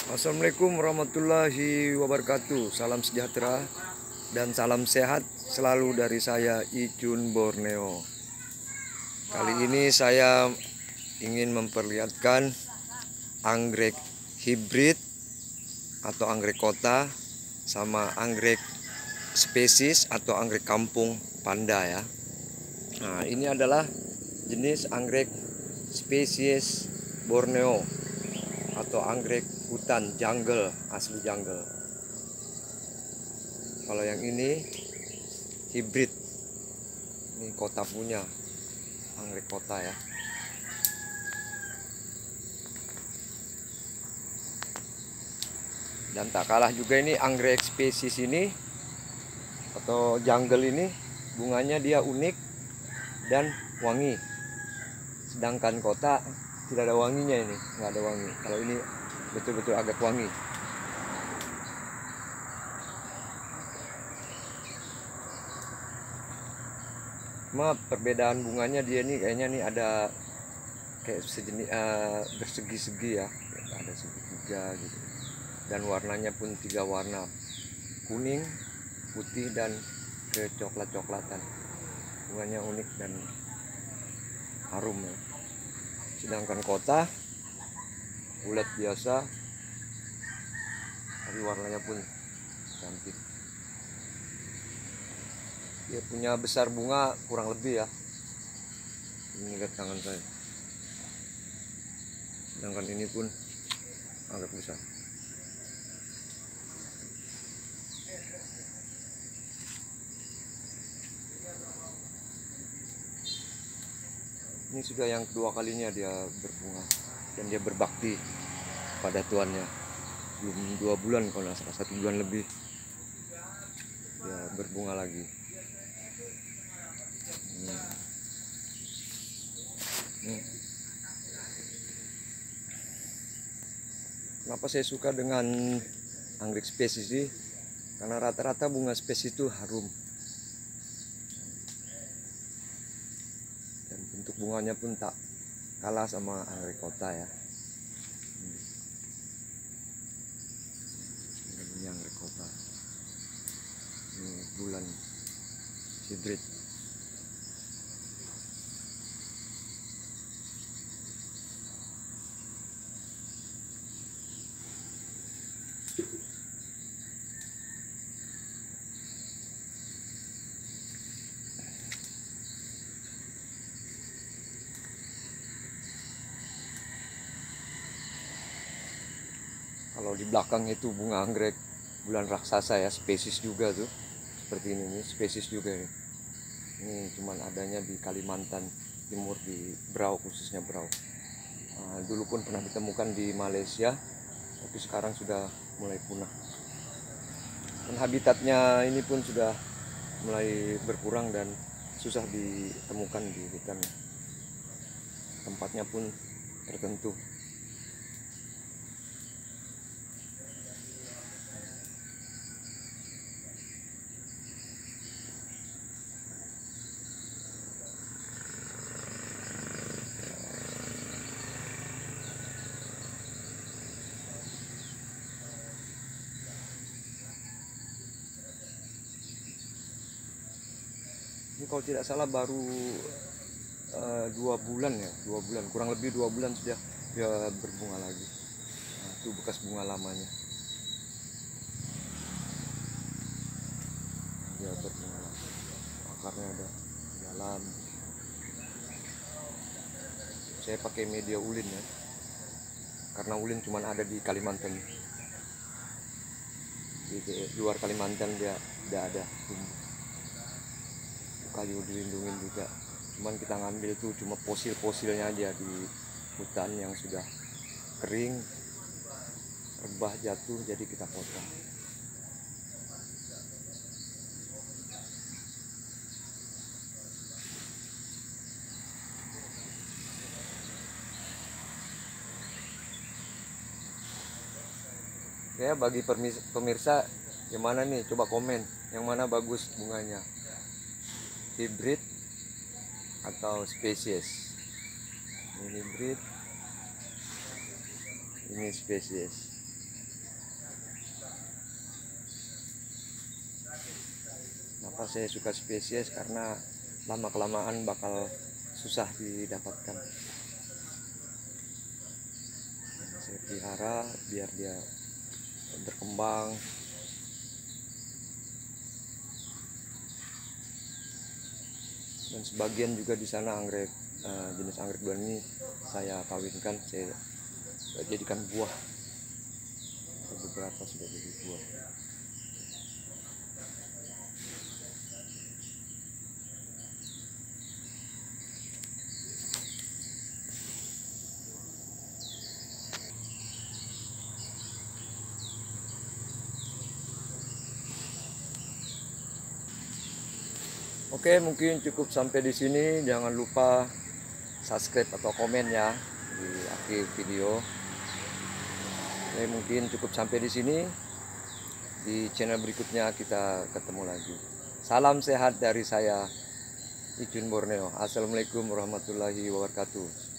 Assalamualaikum warahmatullahi wabarakatuh. Salam sejahtera dan salam sehat selalu dari saya, Icun Borneo. Kali ini saya ingin memperlihatkan anggrek hibrid atau anggrek kota sama anggrek spesies atau anggrek kampung panda ya. Nah, ini adalah jenis anggrek spesies Borneo atau anggrek hutan jungle, asli jungle. Kalau yang ini hibrid, ini kota punya, anggrek kota ya. Dan tak kalah juga ini anggrek spesies ini atau jungle ini, bunganya dia unik dan wangi. Sedangkan kota tidak ada wanginya, ini nggak ada wangi. Kalau ini betul-betul agak wangi. Cuma perbedaan bunganya dia nih kayaknya nih ada kayak sejenis bersegi-segi ya, ada segitiga gitu. Dan warnanya pun 3 warna, kuning, putih, dan kecoklat-coklatan. Bunganya unik dan harum ya. Sedangkan kota bulat biasa, tapi warnanya pun cantik. Dia punya besar bunga kurang lebih ya, ini lihat tangan saya. Sedangkan ini pun agak besar. Ini sudah yang kedua kalinya dia berbunga dan dia berbakti pada tuannya. Belum 2 bulan, kalau nggak salah 1 bulan lebih dia berbunga lagi. Kenapa saya suka dengan anggrek spesies sih? Karena rata-rata bunga spesies itu harum dan bentuk bunganya pun tak kalah sama anggrek kota ya. Ini anggrek kota, ini bulan hibrid. Kalau di belakang itu bunga anggrek bulan raksasa ya, spesies juga tuh. Seperti ini spesies juga ini. Ini cuman adanya di Kalimantan Timur, di Berau, khususnya Berau. Nah, dulu pun pernah ditemukan di Malaysia, tapi sekarang sudah mulai punah. Dan habitatnya ini pun sudah mulai berkurang dan susah ditemukan di hutan. Tempatnya pun tertentu. Ini kalau tidak salah baru 2 bulan ya, 2 bulan, kurang lebih 2 bulan sudah dia berbunga lagi. Nah, itu bekas bunga lamanya. Dia berbunga lagi, akarnya ada di dalam. Saya pakai media ulin ya, karena ulin cuma ada di Kalimantan. Di luar Kalimantan dia tidak ada tumbuh. Kayu dilindungin juga, cuman kita ngambil tuh cuma fosil-fosilnya aja di hutan yang sudah kering, rebah jatuh, jadi kita potong. Ya, bagi pemirsa yang mana nih, coba komen yang mana bagus bunganya, hibrid atau spesies. Ini hibrid, ini spesies. Kenapa saya suka spesies? Karena lama kelamaan bakal susah didapatkan. Saya pelihara biar dia berkembang. Dan sebagian juga di sana anggrek jenis anggrek bulan ini saya kawinkan, saya jadikan buah. Beberapa sudah jadi buah. Oke, mungkin cukup sampai di sini. Jangan lupa subscribe atau komen ya di akhir video. Oke, mungkin cukup sampai di sini. Di channel berikutnya kita ketemu lagi. Salam sehat dari saya, Icun Borneo. Assalamualaikum warahmatullahi wabarakatuh.